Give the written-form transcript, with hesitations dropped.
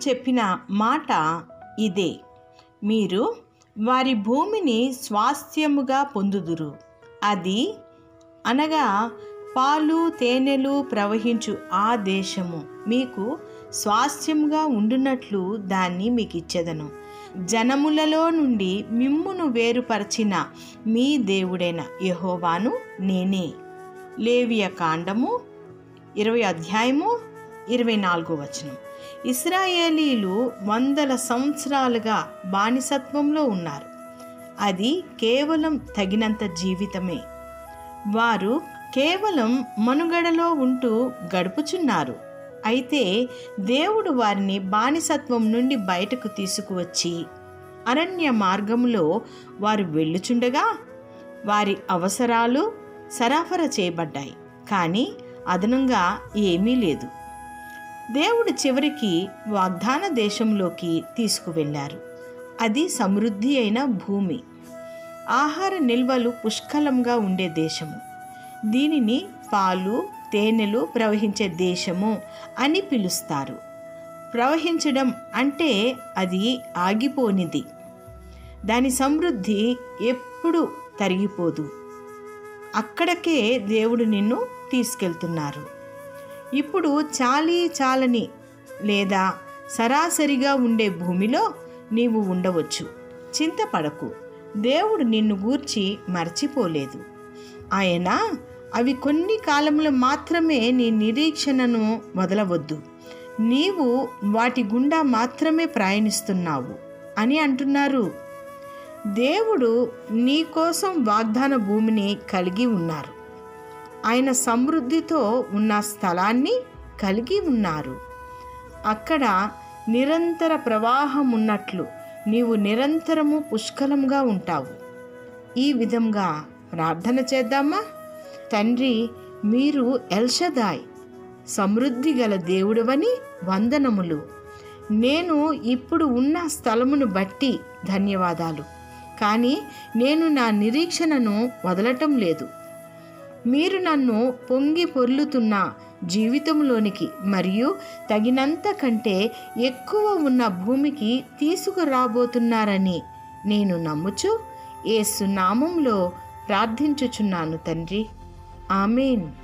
చెప్పిన మాట ఇదే, మీరు వారి భూమిని స్వాస్థ్యముగా పొందుదురు. అది అనగా పాలు తేనెలు ప్రవహించు ఆ దేశము మీకు స్వాస్థ్యముగా ఉండునట్లు దాన్ని మీకు ఇచ్చెదను. జనములలో నుండి మిమ్మును వేరుపరచిన మీ దేవుడైన యెహోవాను నేనే. లేవియ కాండము 20 ఇశ్రాయేలీలు 100 సంవత్సరాలుగా బానిసత్వంలో ఉన్నారు. అది కేవలం తగినంత జీవితమే. వారు కేవలం మనుగడలో ఉంటూ గడుపుచున్నారు. అయితే దేవుడు వారిని బానిసత్వం నుండి బయటకు తీసుకువచ్చి అరణ్య మార్గంలో వారు వెళ్ళుచుండగా వారి అవసరాలు సరఫరా చేయబడ్డాయి, కానీ అదనంగా ఏమీ లేదు. దేవుడు చివరికి వాగ్దాన దేశంలోకి తీసుకువెళ్ళారు. అది సమృద్ధి అయిన భూమి, ఆహార నిల్వలు పుష్కలంగా ఉండే దేశము. దీనిని పాలు తేనెలు ప్రవహించే దేశము అని పిలుస్తారు. ప్రవహించడం అంటే అది ఆగిపోనిది. దాని సమృద్ధి ఎప్పుడు తరిగిపోదు. అక్కడికే దేవుడు నిన్ను తీసుకెళ్తున్నారు. ఇప్పుడు చాలని లేదా సరాసరిగా ఉండే భూమిలో నీవు ఉండవచ్చు. చింతపడకు, దేవుడు నిన్ను గూర్చి మర్చిపోలేదు. ఆయన అవి కొన్ని కాలములు మాత్రమే, నీ నిరీక్షణను వదలవద్దు, నీవు వాటి గుండా మాత్రమే ప్రయాణిస్తున్నావు అని అంటున్నారు. దేవుడు నీ కోసం వాగ్దాన భూమిని కలిగి ఉన్నారు. ఆయన సమృద్ధితో ఉన్న స్థలాన్ని కలిగి ఉన్నారు. అక్కడ నిరంతర ప్రవాహం ఉన్నట్లు నీవు నిరంతరము పుష్కలంగా ఉంటావు. ఈ విధంగా ప్రార్థన చేద్దామా? తండ్రి, మీరు ఎల్షదాయ్, సమృద్ధి గల దేవుడవని వందనములు. నేను ఇప్పుడు ఉన్న స్థలమును బట్టి ధన్యవాదాలు. కానీ నేను నా నిరీక్షణను వదలటం లేదు. మీరు నన్ను పొంగి పొర్లుతున్న జీవితంలోనికి మరియు తగినంత కంటే ఎక్కువ ఉన్న భూమికి తీసుకురాబోతున్నారని నేను నమ్ముచు యేసు నామములో ప్రార్థించుచున్నాను తండ్రి. ఆమేన్.